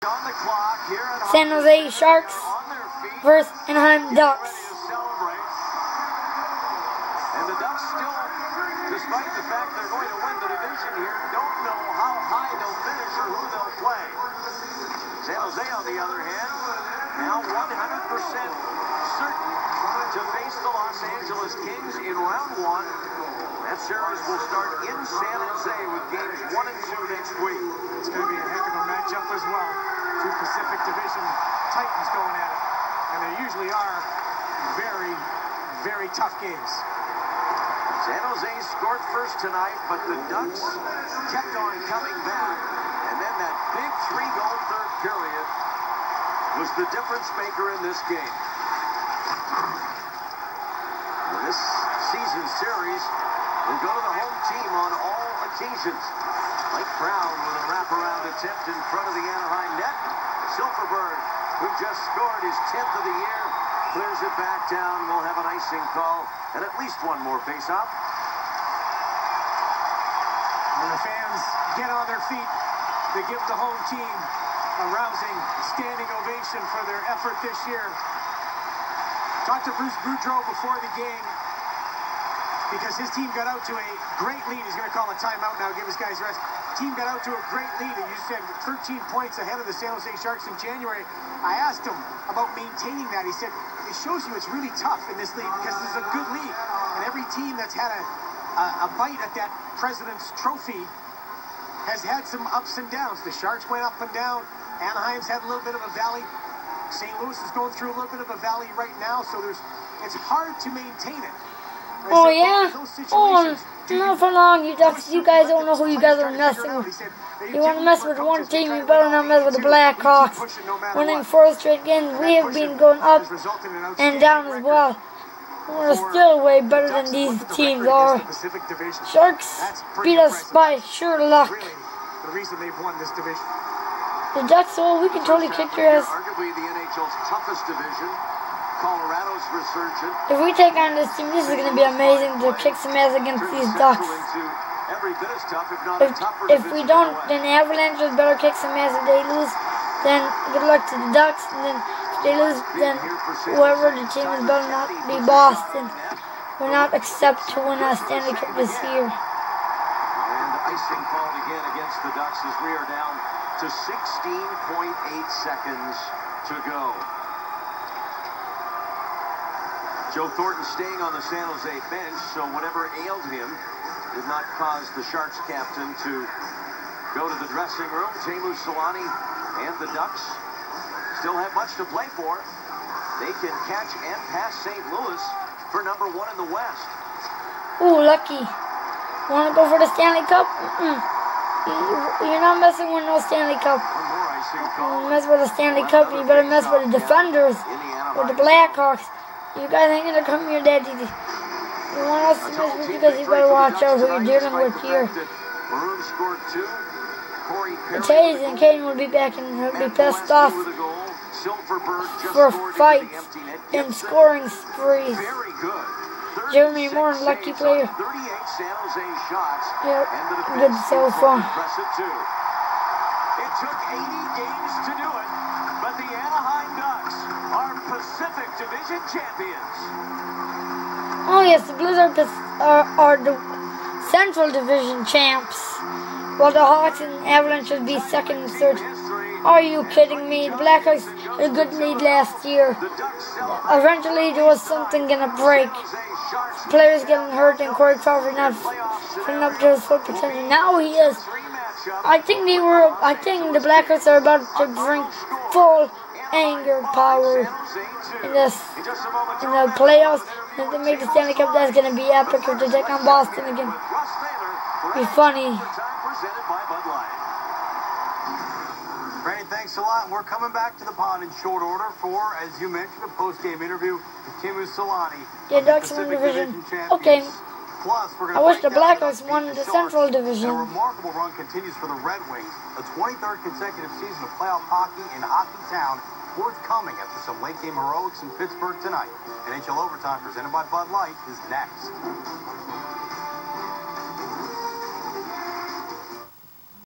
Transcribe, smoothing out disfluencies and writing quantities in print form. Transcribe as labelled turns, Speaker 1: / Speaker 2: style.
Speaker 1: San Jose Sharks versus Anaheim Ducks.
Speaker 2: And the Ducks still, despite the fact they're going to win the division here, don't know how high they'll finish or who they'll play. San Jose, on the other hand, now 100% certain to face the Los Angeles Kings in round one. That series will start in San Jose with games 1 and 2 next week.
Speaker 3: It's going to be a heck of a matchup as well. Two Pacific Division Titans going at it. And they usually are very, very tough games.
Speaker 2: San Jose scored first tonight, but the Ducks kept on coming back. And then that big 3-goal third period was the difference maker in this game. This season series will go to the home team on all occasions. Mike Brown with a wraparound attempt in front of the Anaheim net. Silverberg, who just scored his 10th of the year, clears it back down. We'll have an icing call and at least one more face-off.
Speaker 3: When the fans get on their feet, they give the home team a rousing standing ovation for their effort this year. Talked to Bruce Boudreau before the game because his team got out to a great lead. He's going to call a timeout now, give his guys rest. Team got out to a great lead, and you said 13 points ahead of the San Jose Sharks in January. I asked him about maintaining that. He said, it shows you it's really tough in this league because this is a good league, and every team that's had a bite at that President's Trophy has had some ups and downs. The Sharks went up and down. Anaheim's had a little bit of a valley. St. Louis is going through a little bit of a valley right now, so it's hard to maintain it.
Speaker 1: Oh yeah? Oh, not for long, you Ducks. You guys don't know who you guys are messing with. You want to mess with one team, you better not mess with the Blackhawks. Winning 4 straight games, we have been going up and down as well. We're still way better than these teams are. Sharks beat us by sheer luck.
Speaker 3: The reason they've won this division.
Speaker 1: The Ducks, well, we can totally kick your ass.
Speaker 2: Arguably the NHL's toughest division. Colorado's resurgent.
Speaker 1: If we take on this team, this is going to be amazing to kick some ass against these Ducks. If we don't, then the Avalanche better kick some ass. If they lose, then good luck to the Ducks. And then if they lose, then whoever the team is better not be Boston. Will not accept to win a Stanley Cup this year.
Speaker 2: And icing called again against the Ducks as we are down to 16.8 seconds to go. Joe Thornton staying on the San Jose bench, so whatever ailed him did not cause the Sharks captain to go to the dressing room. Teemu Selanne and the Ducks still have much to play for. They can catch and pass St. Louis for number 1 in the West.
Speaker 1: Ooh, lucky. Want to go for the Stanley Cup? You're not messing with no Stanley Cup. You mess with the Stanley Cup, you better mess with the Defenders or the Blackhawks. You guys ain't gonna come here that easy. You want us to mess with you guys, you better watch out who you're dealing with here. Tays and Kane will be back and he'll be pissed off for fights and scoring sprees. Jeremy Moore, lucky player. Yep, good so far.
Speaker 2: It took 80 games to do it, but the Anaheim Ducks are Pacific Division champions.
Speaker 1: Oh yes, the Blizzard are the Central Division champs, while the Hawks and Avalanche should be second and third. Are you kidding me? The Blackhawks had a good lead last year. Eventually there was something gonna break. Players getting hurt and Corey Crawford not filling up to his full potential. Now he is. I think the Blackhawks are about to bring full anger power in the playoffs. If they make the Stanley Cup, that's gonna be epic. If they take on Boston again, be funny.
Speaker 3: Brandon, thanks a lot. We're coming back to the pond in short order for, as you mentioned, a post-game interview with Teemu Selanne.
Speaker 1: The Ducks won the division. Okay.
Speaker 3: Plus, we're
Speaker 1: I wish the Blackhawks won the Central Division.
Speaker 3: A remarkable run continues for the Red Wings. A 23rd consecutive season of playoff hockey in Hockey Town forthcoming after some late-game heroics in Pittsburgh tonight. NHL Overtime presented by Bud Light is next.